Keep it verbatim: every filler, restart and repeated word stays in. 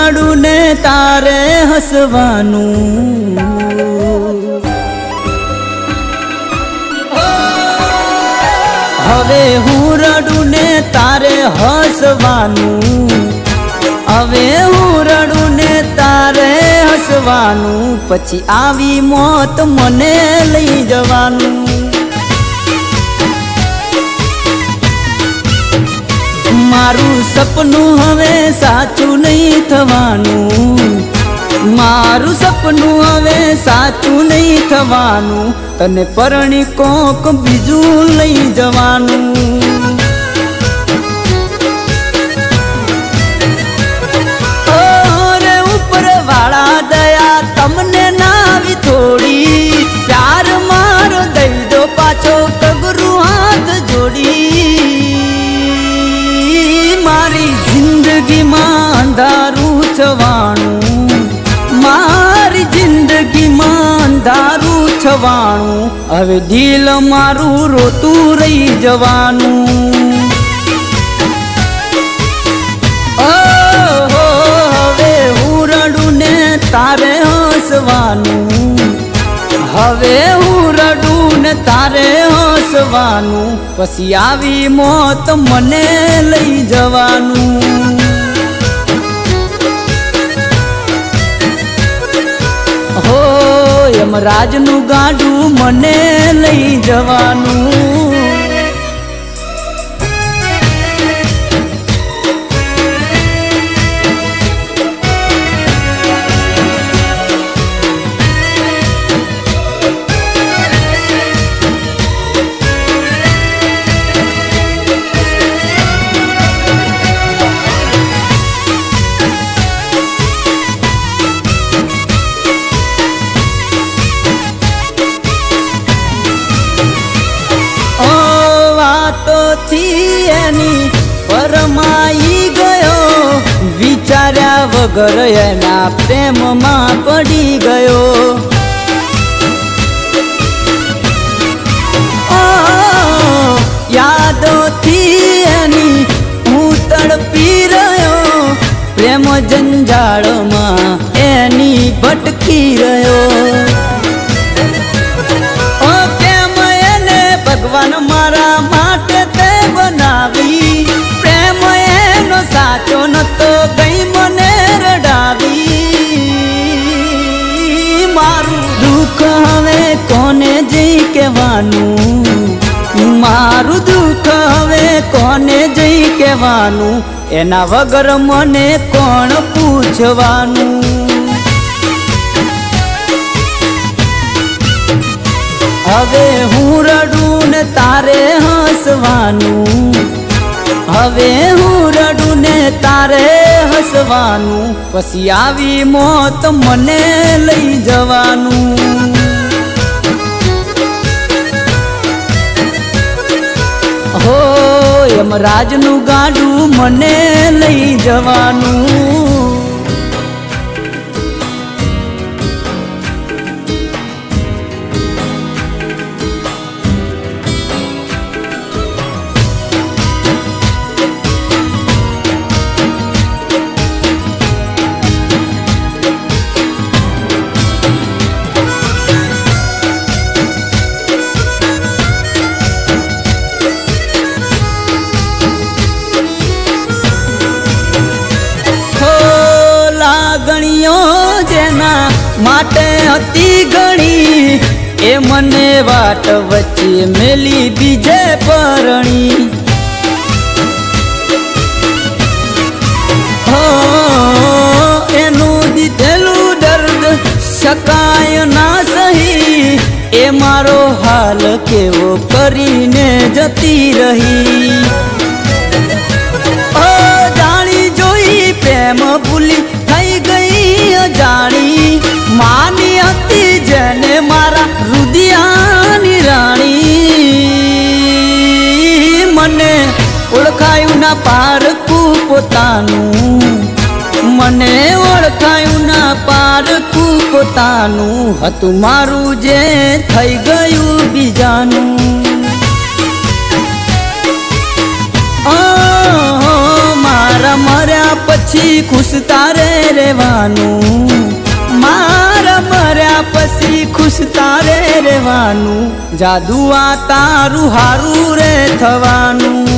રડું ને તારે હસવાનું, હવે હું રડું ને તારે હસવાનું, હવે હું રડું ને તારે હસવાનું, પછી આવી મોત મને લઈ જવાનું। મારું સપનું હવે સાચું નહીં થવાનું, મારું સપનું હવે સાચું નહીં થવાનું, તને પરણી કોક બીજું લઈ જવાનું। ઓરે ઉપર વાળા દયા તમને નાવી થોડી, પ્યાર મારો દઈ દો પાછો કગરું હાથ જોડી। મારી જિંદગીમાં અંધારું છવાણું, મારી જિંદગીમાં અંધારું છવાણું, હવે દિલ મારું રોતું રહી જવાનું। ઓહો હવે હું રડું ને તારે હસવાનું, હવે હું રડું ને તારે હસવાનું, પછી આવી મોત મને લઈ જવાનું। હો યમરાજનું ગાડું મને લઈ જવાનું। એની પરમાઈ ગયો, વિચાર્યા વગર એના પ્રેમમાં પડી ગયો। યાદોથી એની હું તડપી રહ્યો, પ્રેમ જંજાળમાં એની ભટકી રહ્યો। પ્રેમ એને ભગવાન મારા માટે બનાવી, પ્રેમ એનો સાચો નતો ગઈ મને રડાવી। મારું દુઃખ હવે કોને જઈ કહેવાનું, મારું દુઃખ હવે કોને જઈ કહેવાનું, એના વગર મને કોણ પૂછવાનું। હવે હું રડું ને તારે હસવાનું, હવે હું રડું ને તારે હસવાનું, પછી આવી મોત મને લઈ જવાનું। હો યમરાજનું ગાડું મને લઈ જવાનું। જેના માટે હતી ઘણી, એ મને વાટ વચ્ચે મેલી બીજે પરણી। હો એનું દીધેલું દર્દ શકાય ના સહી, એ મારો હાલ કેવો કરીને જતી રહી। ઓ જાણી જોઈ પ્રેમ ભૂલી થઈ ગઈ અજાણી, માની હતી જેને મારા રુદિયાની રાણી। મને ઓળખાયું ના પારકું પોતાનું, મને ઓળખાયું ના પારકું પોતાનું, હતું મારું જે થઈ ગયું બીજાનું। મારા મર્યા પછી पछी खुश तारे रेवानू, मारा मर्या पछी खुश तारे रेवानू, जादू आ तारू हारू रे थवानू।